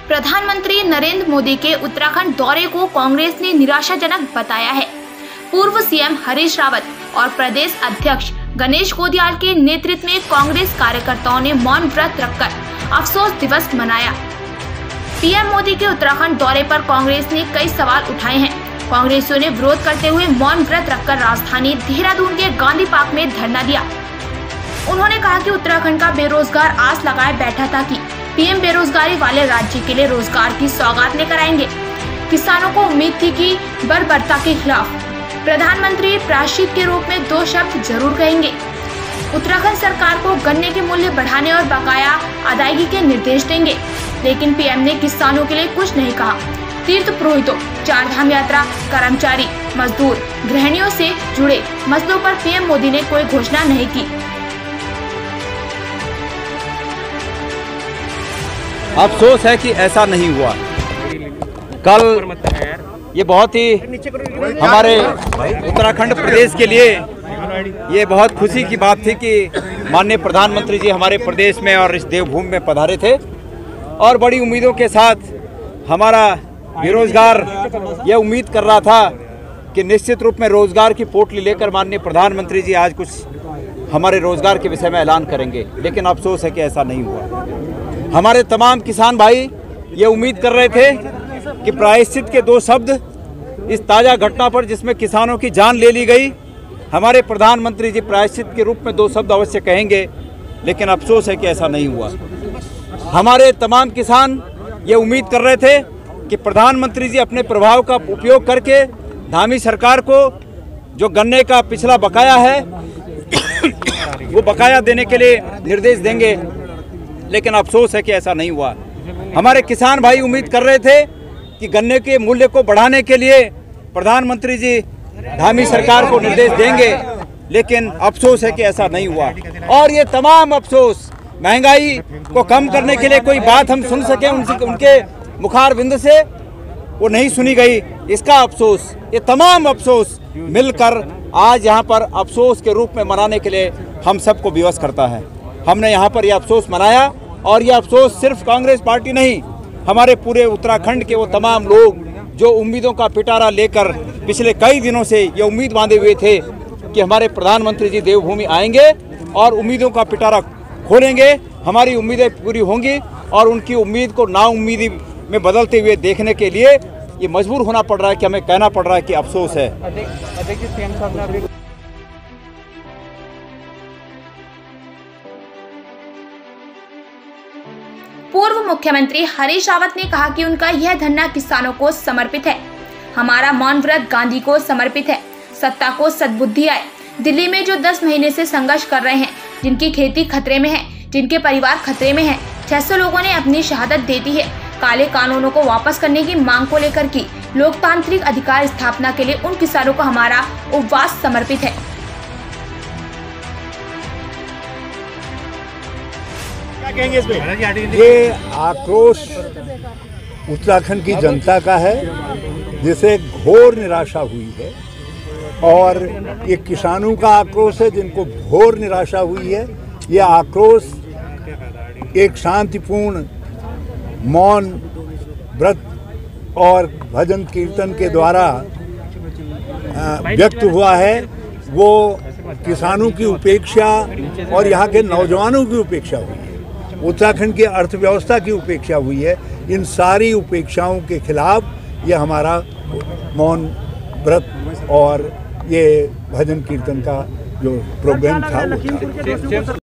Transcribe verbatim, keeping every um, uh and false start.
प्रधानमंत्री नरेंद्र मोदी के उत्तराखंड दौरे को कांग्रेस ने निराशाजनक बताया है। पूर्व सीएम हरीश रावत और प्रदेश अध्यक्ष गणेश गोदियाल के नेतृत्व में कांग्रेस कार्यकर्ताओं ने मौन व्रत रखकर अफसोस दिवस मनाया। पीएम मोदी के उत्तराखंड दौरे पर कांग्रेस ने कई सवाल उठाए हैं। कांग्रेसियों ने विरोध करते हुए मौन व्रत रखकर राजधानी देहरादून के गांधी पार्क में धरना दिया। उन्होंने कहा कि उत्तराखंड का बेरोजगार आस लगाए बैठा था कि पीएम बेरोजगारी वाले राज्य के लिए रोजगार की सौगात लेकर आएंगे। किसानों को उम्मीद थी कि बर्बरता के खिलाफ प्रधानमंत्री प्रायश्चित के रूप में दो शब्द जरूर कहेंगे। उत्तराखंड सरकार को गन्ने के मूल्य बढ़ाने और बकाया अदायगी के निर्देश देंगे, लेकिन पीएम ने किसानों के लिए कुछ नहीं कहा। तीर्थ पुरोहितों, चार धाम यात्रा, कर्मचारी, मजदूर, गृहिणियों से जुड़े मसलों पर पीएम मोदी ने कोई घोषणा नहीं की। अफसोस है कि ऐसा नहीं हुआ। कल ये बहुत ही हमारे उत्तराखंड प्रदेश के लिए ये बहुत खुशी की बात थी कि माननीय प्रधानमंत्री जी हमारे प्रदेश में और इस देवभूमि में पधारे थे और बड़ी उम्मीदों के साथ हमारा बेरोजगार ये उम्मीद कर रहा था कि निश्चित रूप में रोजगार की पोटली लेकर माननीय प्रधानमंत्री जी आज कुछ हमारे रोजगार के विषय में ऐलान करेंगे, लेकिन अफसोस है कि ऐसा नहीं हुआ। हमारे तमाम किसान भाई ये उम्मीद कर रहे थे कि प्रायश्चित के दो शब्द इस ताज़ा घटना पर जिसमें किसानों की जान ले ली गई, हमारे प्रधानमंत्री जी प्रायश्चित के रूप में दो शब्द अवश्य कहेंगे, लेकिन अफसोस है कि ऐसा नहीं हुआ। हमारे तमाम किसान ये उम्मीद कर रहे थे कि प्रधानमंत्री जी अपने प्रभाव का उपयोग करके धामी सरकार को जो गन्ने का पिछला बकाया है वो बकाया देने के लिए निर्देश देंगे, लेकिन अफसोस है कि ऐसा नहीं हुआ। हमारे किसान भाई उम्मीद कर रहे थे कि गन्ने के मूल्य को बढ़ाने के लिए प्रधानमंत्री जी धामी सरकार को निर्देश देंगे, लेकिन अफसोस है कि ऐसा नहीं हुआ। और ये तमाम अफसोस महंगाई को कम करने के लिए कोई बात हम सुन सके उनसे उनके मुखार बिंद से वो नहीं सुनी गई, इसका अफसोस, ये तमाम अफसोस मिलकर आज यहाँ पर अफसोस के रूप में मनाने के लिए हम सबको विवश करता है। हमने यहाँ पर यह अफसोस मनाया और यह अफसोस सिर्फ कांग्रेस पार्टी नहीं, हमारे पूरे उत्तराखंड के वो तमाम लोग जो उम्मीदों का पिटारा लेकर पिछले कई दिनों से ये उम्मीद बांधे हुए थे कि हमारे प्रधानमंत्री जी देवभूमि आएंगे और उम्मीदों का पिटारा खोलेंगे, हमारी उम्मीदें पूरी होंगी और उनकी उम्मीद को नाउम्मीदी में बदलते हुए देखने के लिए ये मजबूर होना पड़ रहा है कि हमें कहना पड़ रहा है कि अफसोस है। पूर्व मुख्यमंत्री हरीश रावत ने कहा कि उनका यह धरना किसानों को समर्पित है। हमारा मौन व्रत गांधी को समर्पित है। सत्ता को सद्बुद्धि आए। दिल्ली में जो दस महीने से संघर्ष कर रहे हैं, जिनकी खेती खतरे में है, जिनके परिवार खतरे में है, छह सौ लोगों ने अपनी शहादत दे दी है। काले कानूनों को वापस करने की मांग को लेकर की लोकतांत्रिक अधिकार स्थापना के लिए उन किसानों को हमारा उपवास समर्पित है। क्या कहेंगे इसमें? ये आक्रोश उत्तराखंड की जनता का है जिसे घोर निराशा हुई है, और ये किसानों का आक्रोश है जिनको घोर निराशा हुई है। ये आक्रोश एक शांतिपूर्ण मौन व्रत और भजन कीर्तन के द्वारा व्यक्त हुआ है। वो किसानों की उपेक्षा और यहाँ के नौजवानों की उपेक्षा हुई है, उत्तराखंड की अर्थव्यवस्था की उपेक्षा हुई है। इन सारी उपेक्षाओं के खिलाफ ये हमारा मौन व्रत और ये भजन कीर्तन का जो प्रोग्राम था वो था।